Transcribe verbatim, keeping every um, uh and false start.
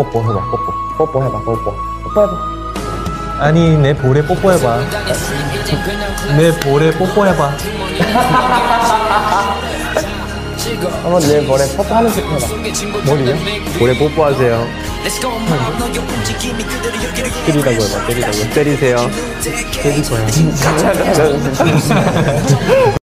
뽀뽀 해봐, 뽀뽀. 뽀뽀 해봐, 뽀뽀. 뽀뽀 해봐. 아니, 내 볼에 뽀뽀해봐. 내 볼에 뽀뽀해봐. 한번 내 볼에 뽀뽀하는 식 해봐. 머리요? 볼에 뽀뽀하세요. 때리라고 해봐, 때리라고. 때리세요. 때릴 거야.